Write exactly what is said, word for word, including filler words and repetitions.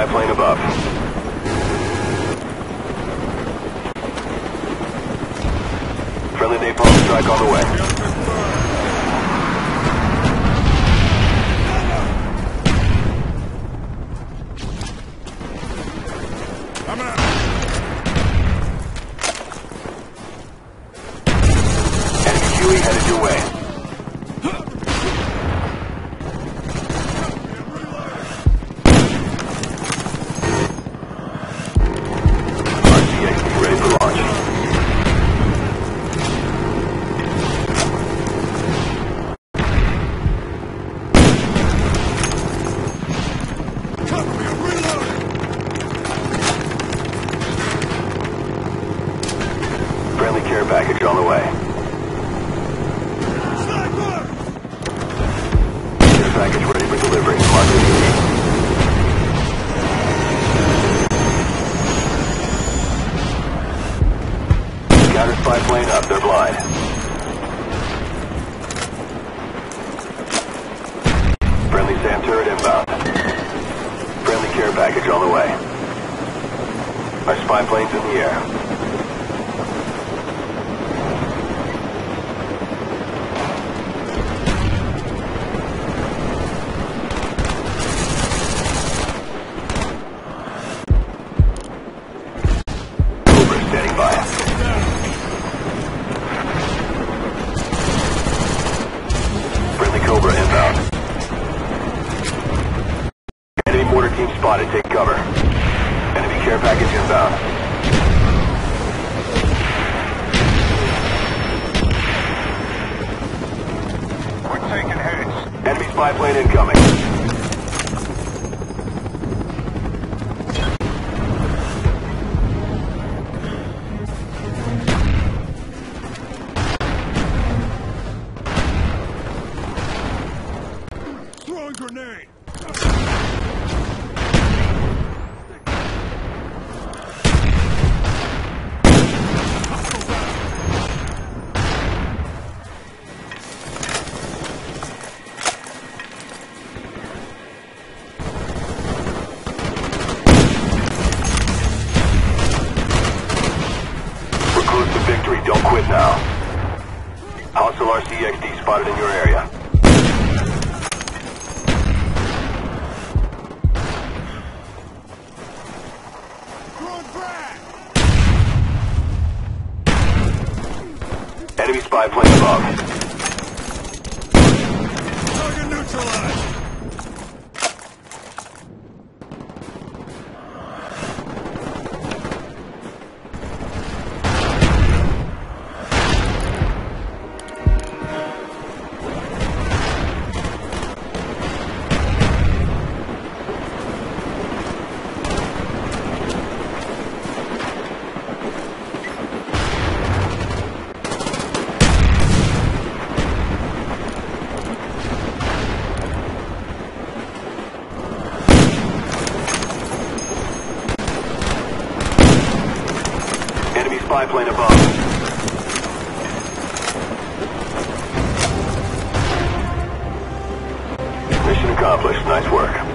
spy plane above. Friendly napalm strike on the way. I'm out. Enemy Huey headed your way. R C X D ready for launch. Cover me, I'm reloading. Friendly care package on the way. Sniper! Care package ready for delivery. Mark the unit. Counter spy plane up. They're blind. Friendly SAM turret inbound. Friendly care package on the way. Our spy plane's in the air. Standing by. Friendly Cobra inbound. Enemy mortar team spotted. Take cover. Enemy care package inbound. We're taking hits. Enemy spy plane incoming. Throwing grenade. We're close to victory. Don't quit now. Hostile R C X D spotted in your area. Throwing frag. Enemy spy plane above. Target neutralized. Enemy spy plane above. Mission accomplished. Nice work.